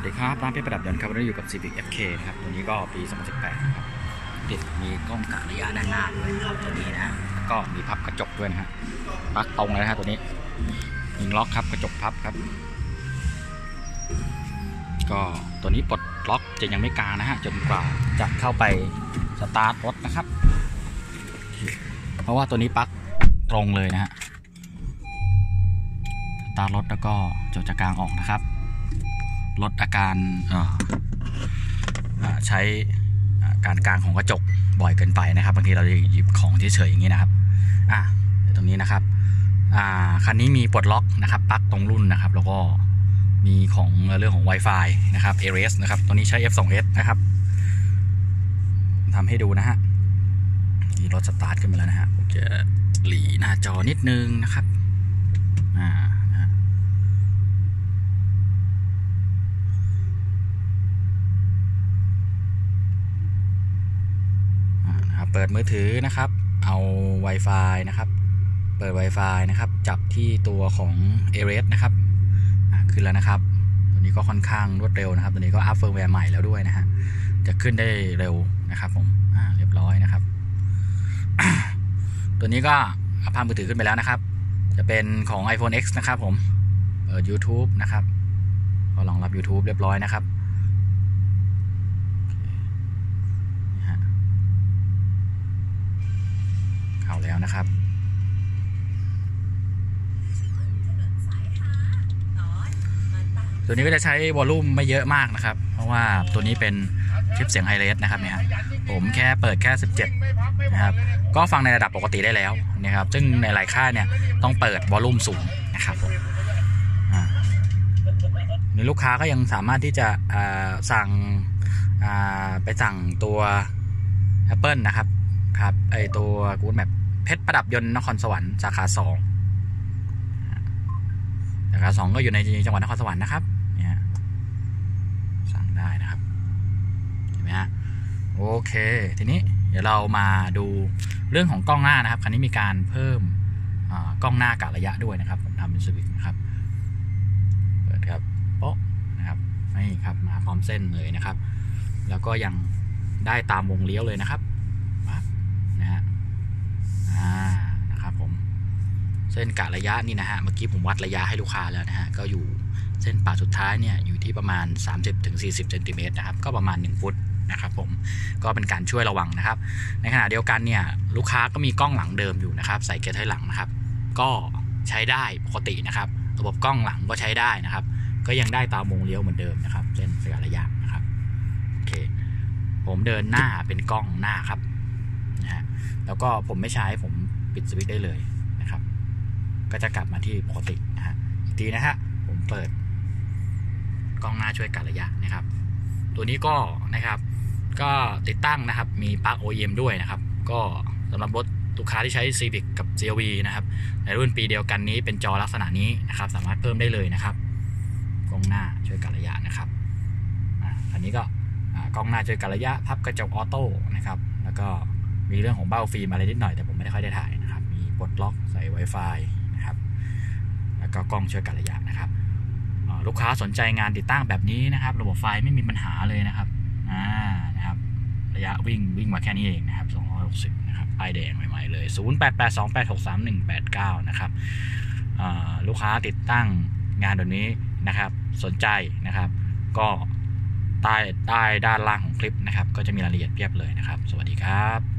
ดีครับร้านเพชรประดับยนต์ครับวันนี้อยู่กับ Civic FK นะครับตัวนี้ก็ปี 2018 นะครับติดมีกล้องกะระยะด้านหน้าด้วยครับตัวนี้นะก็มีพับกระจกด้วยนะฮะปลั๊กตรงเลยนะฮะตัวนี้ยิงล็อกครับกระจกพับครับก็ตัวนี้ปลดล็อกจะยังไม่กลางนะฮะจนกว่าจะเข้าไปสตาร์ทรถนะครับเพราะว่าตัวนี้ปลั๊กตรงเลยนะฮะสตาร์ทรถแล้วก็จะกลางออกนะครับลดอาการใช้การกลางของกระจกบ่อยเกินไปนะครับบางทีเราจะหยิบของเฉยๆอย่างนี้นะครับตรงนี้นะครับคันนี้มีปลดล็อกนะครับปลั๊กตรงรุ่นนะครับแล้วก็มีของเรื่องของ Wi-Fi นะครับ ARES นะครับตัวนี้ใช้ F2S นะครับทำให้ดูนะฮะนี่รถสตาร์ทขึ้นมาแล้วนะฮะผมจะหลีหน้าจอนิดนึงนะครับเปิดมือถือนะครับเอา Wi-Fi นะครับเปิด Wi-Fi นะครับจับที่ตัวของ ARES นะครับขึ้นแล้วนะครับตัวนี้ก็ค่อนข้างรวดเร็วนะครับตัวนี้ก็อัพเฟิร์มแวร์ใหม่แล้วด้วยนะฮะจะขึ้นได้เร็วนะครับผมเรียบร้อยนะครับ ตัวนี้ก็ภาพมือถือขึ้นไปแล้วนะครับจะเป็นของ iPhone X นะครับผมเปิด YouTube นะครับก็รองรับ YouTube เรียบร้อยนะครับเข้าแล้วนะครับตัวนี้ก็จะใช้วอลลุ่มไม่เยอะมากนะครับเพราะว่าตัวนี้เป็นคลิปเสียงไฮเรสนะครับเนี่ยผมแค่เปิดแค่17นะครับก็ฟังในระดับปกติได้แล้วนะครับซึ่งในหลายค่ายเนี่ยต้องเปิดวอลลุ่มสูงนะครับผมมีลูกค้าก็ยังสามารถที่จะสั่งไปสั่งตัว Apple นะครับไอตัว Good Map เพชรประดับยนต์นครสวรรค์สาขา2ก็อยู่ในจังหวัดนครสวรรค์นะครับเนี่ยสั่งได้นะครับเห็นไหมฮะโอเคทีนี้เดี๋ยวเรามาดูเรื่องของกล้องหน้านะครับคันนี้มีการเพิ่มกล้องหน้ากะระยะด้วยนะครับผมทำเป็นสวิตช์นะครับเปิดครับโป๊ะนะครับนี่ครับมาพร้อมเส้นเลยนะครับแล้วก็ยังได้ตามวงเลี้ยวเลยนะครับนะฮะนะครับผมเส้นกะระยะนี่นะฮะเมื่อกี้ผมวัดระยะให้ลูกค้าแล้วนะฮะก็อยู่เส้นปาดสุดท้ายเนี่ยอยู่ที่ประมาณ 30-40 เซนติเมตรนะครับก็ประมาณ1ฟุตนะครับผมก็เป็นการช่วยระวังนะครับในขณะเดียวกันเนี่ยลูกค้าก็มีกล้องหลังเดิมอยู่นะครับใส่เกียร์ถอยหลังนะครับก็ใช้ได้ปกตินะครับระบบกล้องหลังก็ใช้ได้นะครับก็ยังได้ตามวงเลี้ยวเหมือนเดิมนะครับเส้นกะระยะนะครับโอเคผมเดินหน้าเป็นกล้องหน้าครับนะฮะแล้วก็ผมไม่ใช้ผมปิดสวิตช์ได้เลยนะครับก็จะกลับมาที่ปกตินะฮะอีกทีนะฮะผมเปิดกล้องหน้าช่วยกะระยะนะครับตัวนี้ก็นะครับก็ติดตั้งนะครับมีปลั๊ก OEM ด้วยนะครับก็สำหรับรถลูกค้าที่ใช้ Civic กับ CR-V นะครับในรุ่นปีเดียวกันนี้เป็นจอลักษณะนี้นะครับสามารถเพิ่มได้เลยนะครับกล้องหน้าช่วยกะระยะนะครับอันนี้ก็กล้องหน้าช่วยกะระยะพับกระจกออโต้นะครับแล้วก็มีเรื่องของเบ้าฟิล์มอะไรนิดหน่อยแต่ผมไม่ได้ค่อยได้ถ่ายนะครับมีปลดล็อกใส่ Wi-Fi นะครับแล้วก็กล้องช่วยกะระยะนะครับลูกค้าสนใจงานติดตั้งแบบนี้นะครับระบบไฟไม่มีปัญหาเลยนะครับนะครับระยะวิ่งมาแค่นี้เองนะครับ260นะครับป้ายแดงใหม่ๆเลย0882863189นะครับลูกค้าติดตั้งงานแบบนี้นะครับสนใจนะครับก็ใต้ด้านล่างของคลิปนะครับก็จะมีรายละเอียดเพียบเลยนะครับสวัสดีครับ